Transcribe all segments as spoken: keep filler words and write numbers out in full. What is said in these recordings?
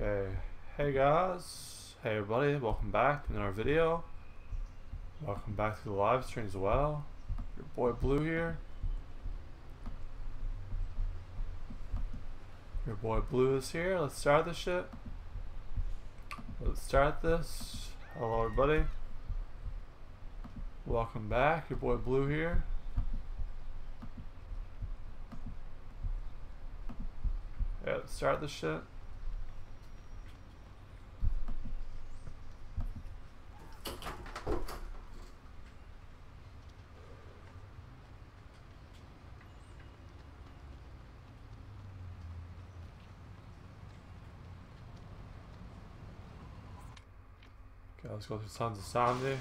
Okay, hey guys, hey everybody, welcome back to another video. Welcome back to the live stream as well. Your boy Blue here. Your boy Blue is here. Let's start this shit. Let's start this. Hello everybody. Welcome back. Your boy Blue here. Yeah, let's start this shit. Okay, let's go through Sons of Samedi.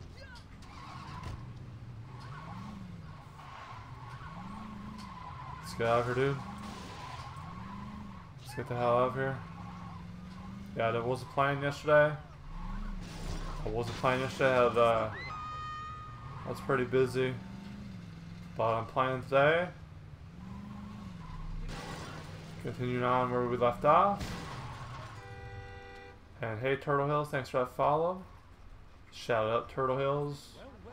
Let's get out of here, dude. Let's get the hell out of here. Yeah, I wasn't playing yesterday. I wasn't playing yesterday. I, had, uh, I was pretty busy. But I'm playing today. Continuing on where we left off. And hey Turtle Hills, thanks for that follow. Shout out Turtle Hills.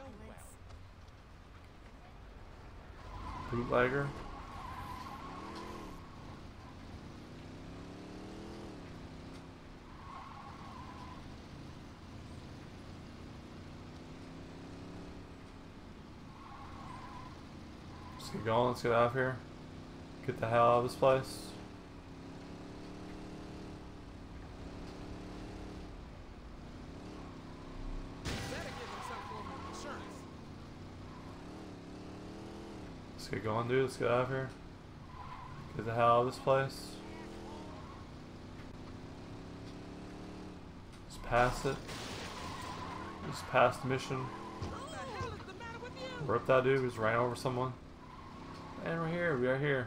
Bootlegger. Let's get going, let's get out of here. Get the hell out of this place. Let's get going, dude. Let's get out of here. Get the hell out of this place. Just pass it. Just pass the mission. Rip that dude. Just ran over someone. And we're here. We are here.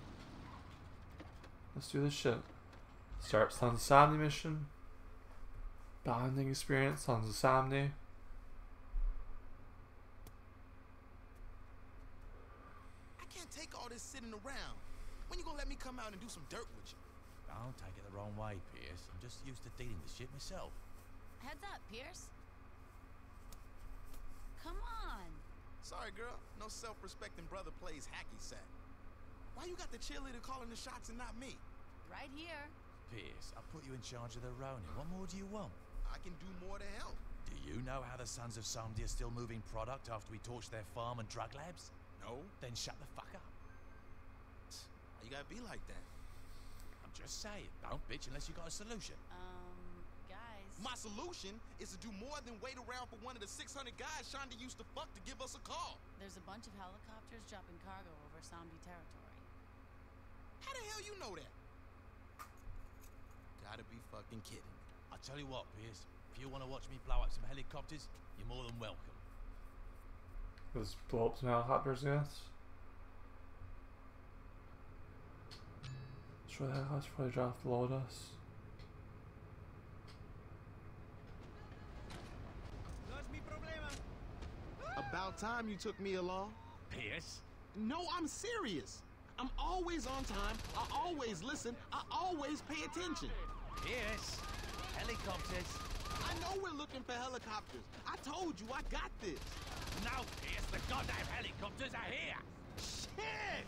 Let's do this shit. Start Sons of Samedi mission. Bonding experience. Sons of Samedi. Take all this sitting around. When you gonna let me come out and do some dirt with you? Don't take it the wrong way, Pierce. I'm just used to dealing with shit myself. Heads up, Pierce. Come on. Sorry, girl. No self-respecting brother plays hacky sack. Why you got the cheerleader calling the shots and not me? Right here. Pierce, I put you in charge of the Ronin. What more do you want? I can do more to help. Do you know how the Sons of Samedi are still moving product after we torched their farm and drug labs? No. Then shut the fuck up. You gotta be like that. I'm just saying, don't bitch unless you got a solution. Um, guys. My solution is to do more than wait around for one of the six hundred guys Shonda used to fuck to give us a call. There's a bunch of helicopters dropping cargo over Samedi territory. How the hell you know that? Gotta be fucking kidding me. I tell you what, Pierce, if you want to watch me blow up some helicopters, you're more than welcome. Let's blow up some helicopters, yes? Sure, that house probably dropped below us. About time you took me along. Pierce? No, I'm serious. I'm always on time. I always listen. I always pay attention. Pierce? Helicopters? I know we're looking for helicopters. I told you I got this. No, Pierce, the goddamn helicopters are here! Shit!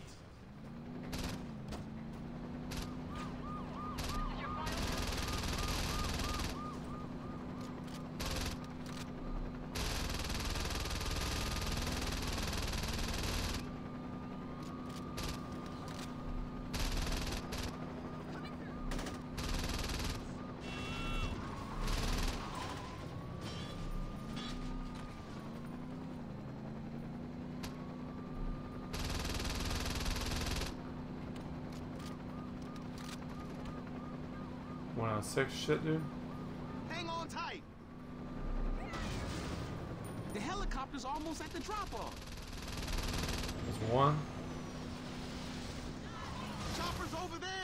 One out of six shit, dude. Hang on tight. The helicopter's almost at the drop-off. There's one. Chopper's over there.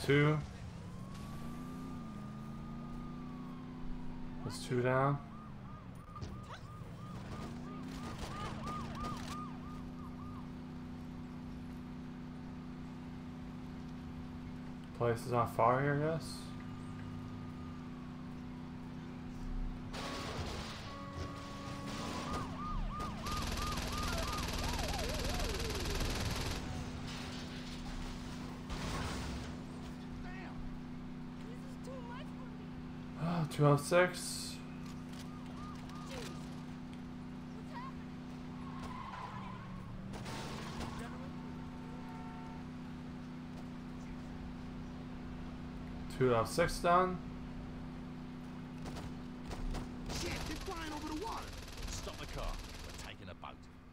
two. That's two down. Place is on fire here, I guess. two oh six. two oh six done. Shit, they're flying over the water. Stop the car. We're taking a boat.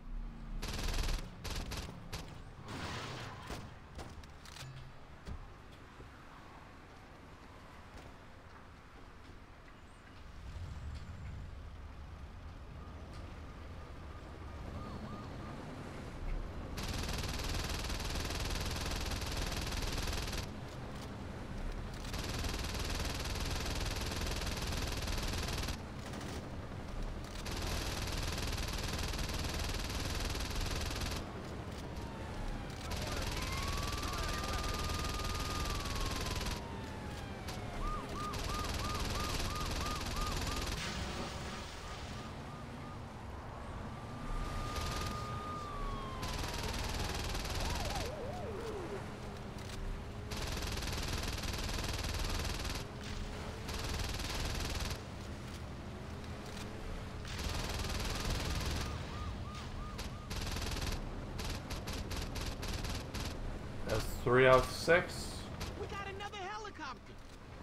That's three out of six. We got another helicopter.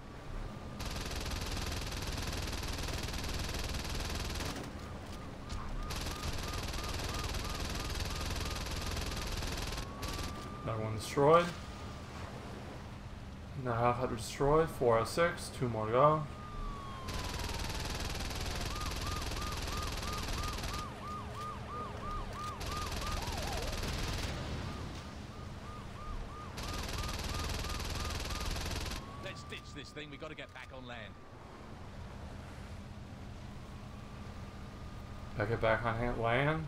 Another one destroyed. Another helicopter destroyed. four out of six. Two more to go. Let's ditch this thing. We got to get back on land. I get back on hand land.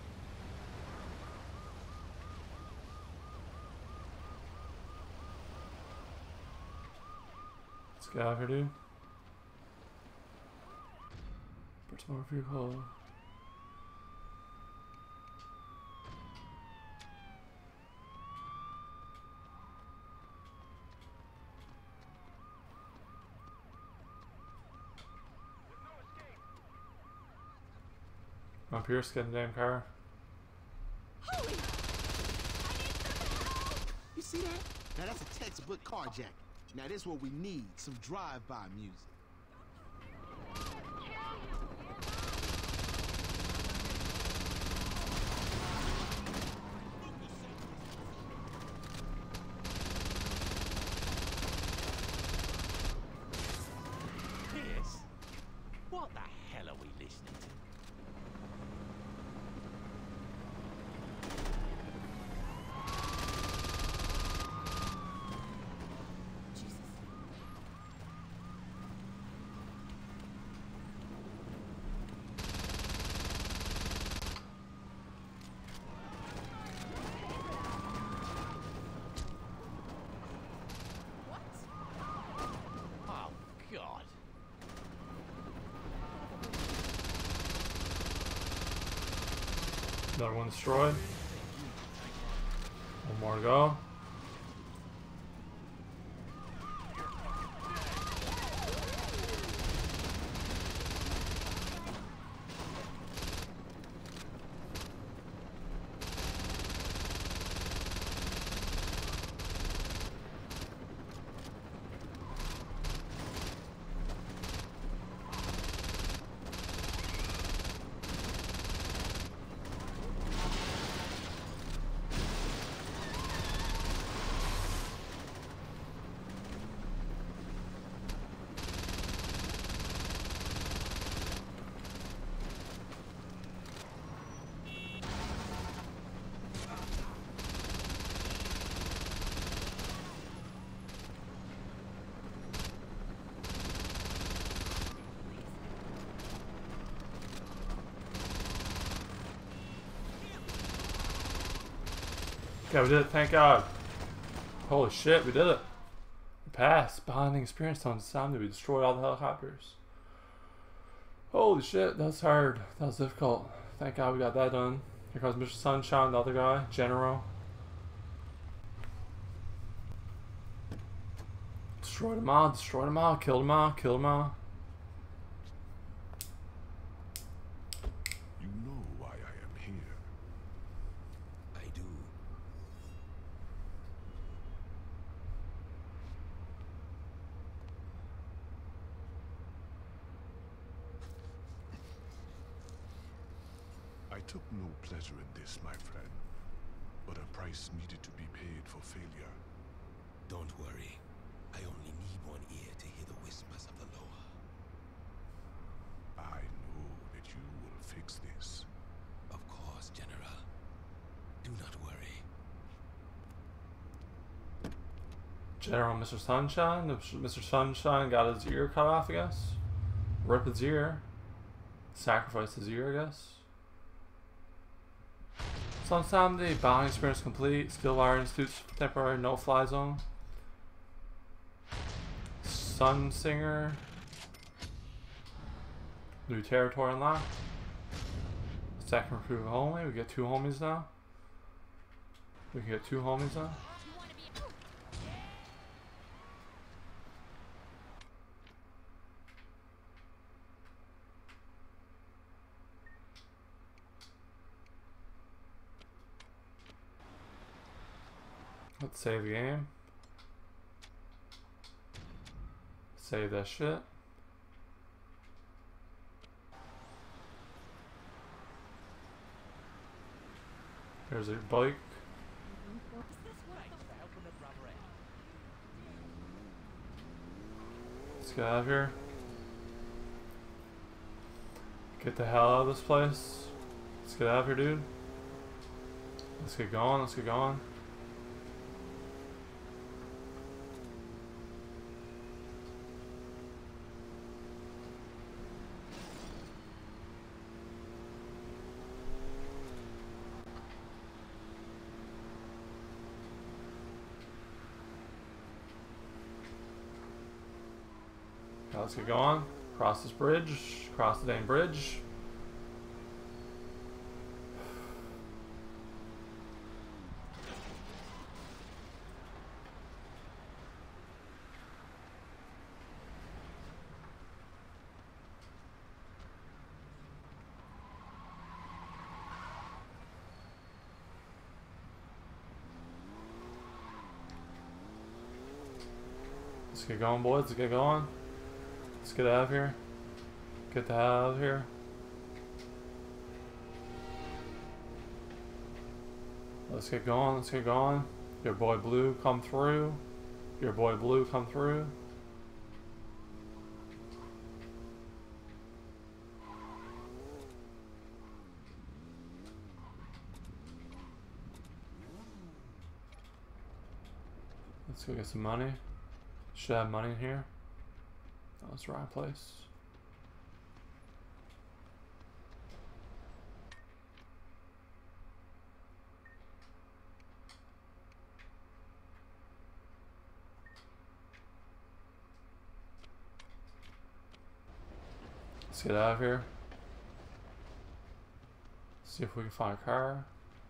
Let's get out of here, dude. Personal vehicle. Up here, get a damn car. You see that? Now that's a textbook carjack. Now this is what we need, some drive-by music. Pierce, what the hell are we listening to? Oh, God. Another one destroyed. One more to go. Yeah, we did it, thank God. Holy shit, we did it. We passed. Bonding experience on Zombie. We destroyed all the helicopters. Holy shit, that's hard. That was difficult. Thank God we got that done. Here comes Mister Sunshine, the other guy, General. Destroyed them all, destroyed them all, killed them all, killed them all. You know why I am here. I do. I took no pleasure in this, my friend. But a price needed to be paid for failure. Don't worry. I only need one ear to hear the whispers of the lower. I know that you will fix this. Of course, General. Do not worry. General Mister Sunshine. Mister Sunshine got his ear cut off, I guess. Rip his ear. Sacrifice his ear, I guess. Sun Samdi, bonding experience complete. Stillwire Institute's temporary no-fly zone. Sun Singer. New territory unlocked. Second recruit only. We get two homies now. We can get two homies now. Let's save the game. Save that shit. There's a bike. Let's get out of here. Get the hell out of this place. Let's get out of here, dude. Let's get going, let's get going. Let's get going. Cross this bridge. Cross the dang bridge. Let's get going, boys. Let's get going. Let's get out of here. Get the hell out of here. Let's get going. Let's get going. Your boy Blue, come through. Your boy Blue, come through. Let's go get some money. Should have money in here. That was the wrong place. Let's get out of here. See if we can find a car.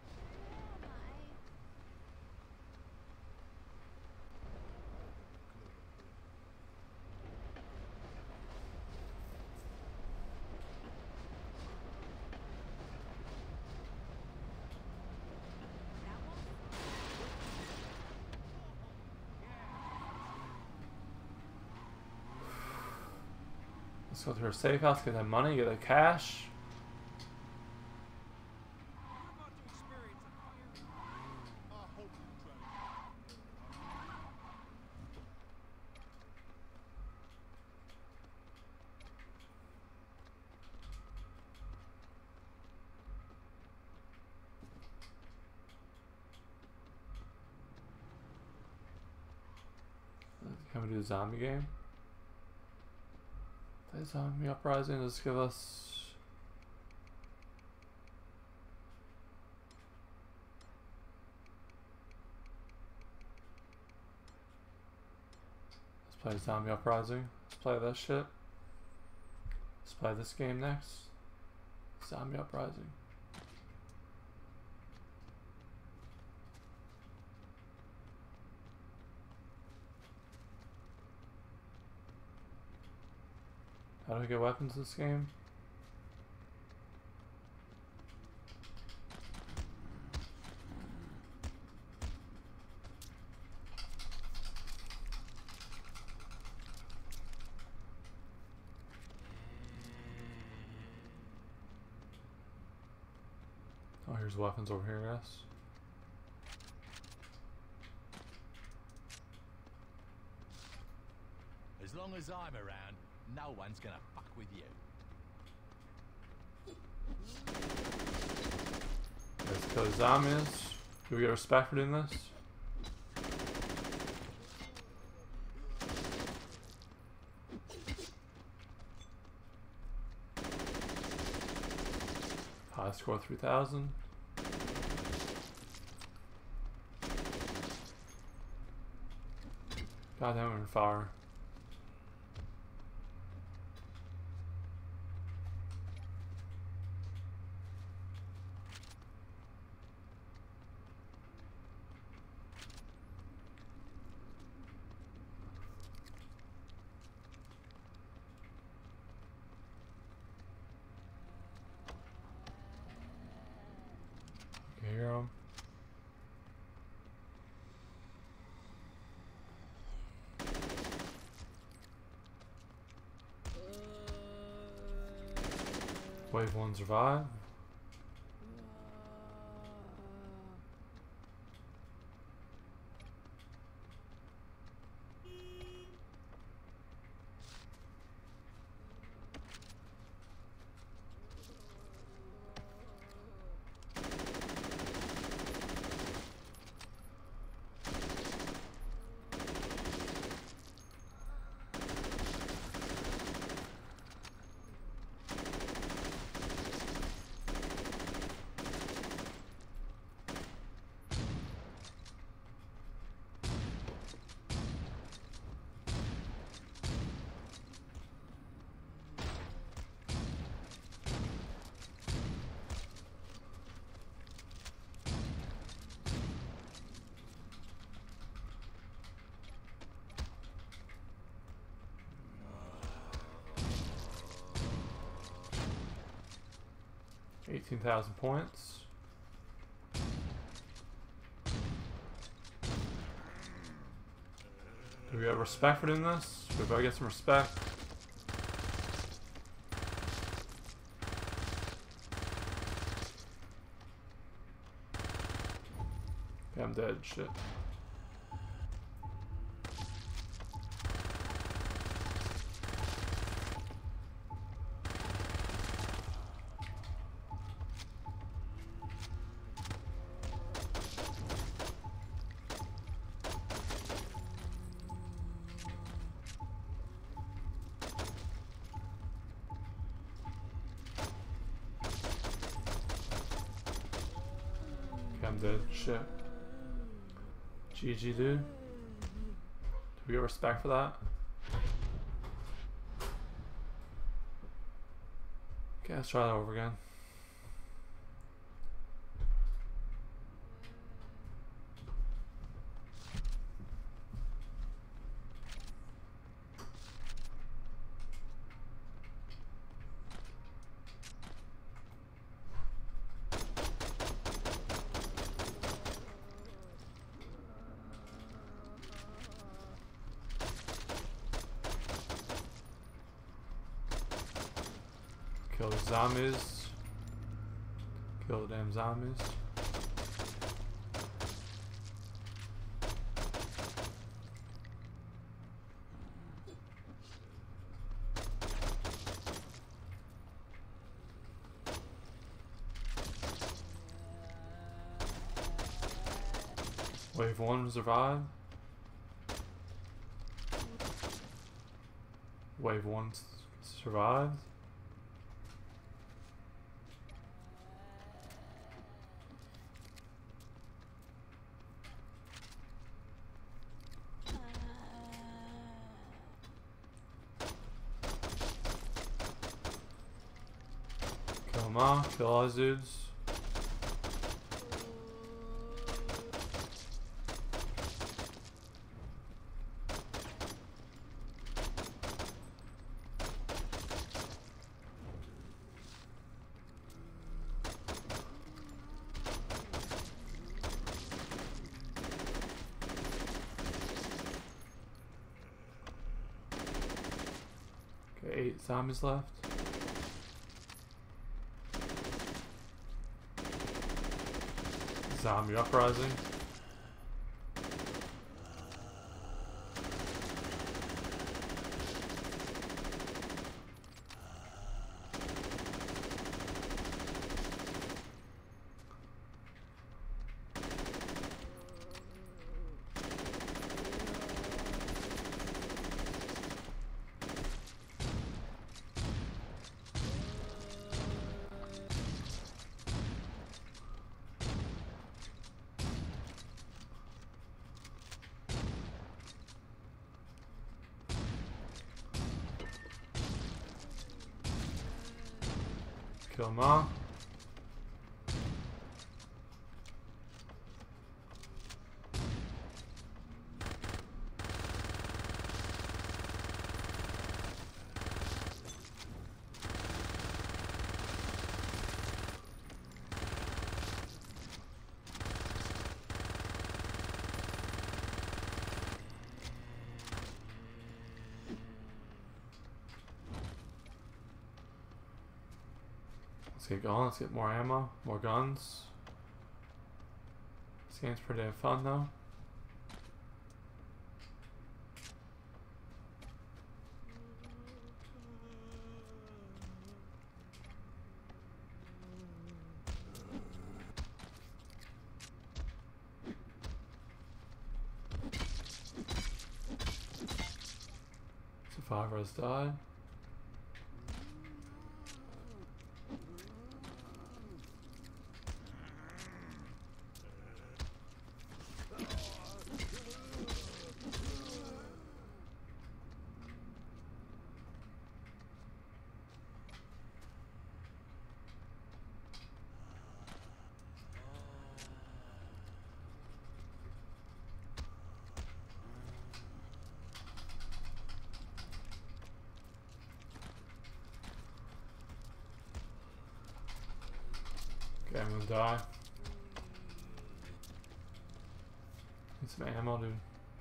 Let's go to her safe house, get that money, get that cash. Can we do a zombie game? Play Zombie Uprising. Let's give us Play Zombie Uprising. Let's play that shit. Let's play this game next. Zombie Uprising. How do I get weapons in this game? Oh, here's weapons over here, guys. As long as I'm around, no one's gonna fuck with you. Let's kill the zombies. Do we get respect for doing this? High score three thousand. Goddamn, we're in fire. You hear 'em? Wave one survive. eighteen thousand points. Do we have respect for doing this? We better get some respect. Yeah, I'm dead. Shit. I'm dead. Shit. G G, dude. Do we get respect for that? Okay, let's try that over again. Kill the zombies. Kill the damn zombies. Wave one survive. Wave one survives. them all. Kill all these dudes. Okay, eight zombies left. Zombie uprising. Kill them all. Let's get going, let's get more ammo, more guns. This game's pretty fun though. Survivors died. Okay, I'm gonna die. Need some ammo, dude.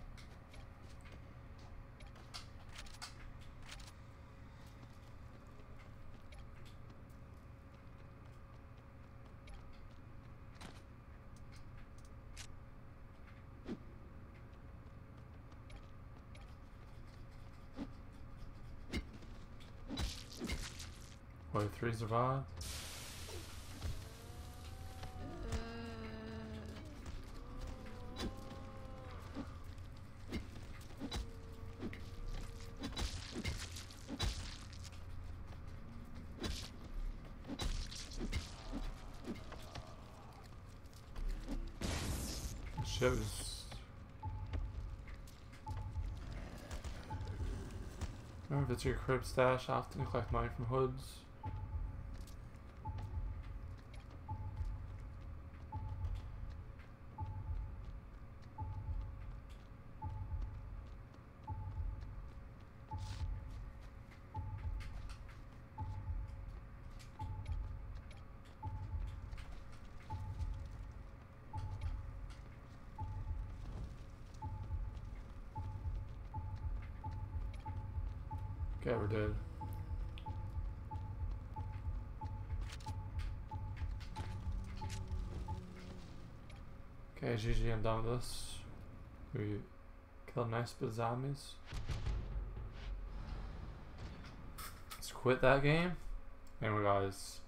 Wave three survived. Shit was... Remember, if it's your crib stash, often collect money from hoods. Okay, we're dead. Okay, G G, I'm done with this. We killed a nice bit of zombies. Let's quit that game. Anyway, guys.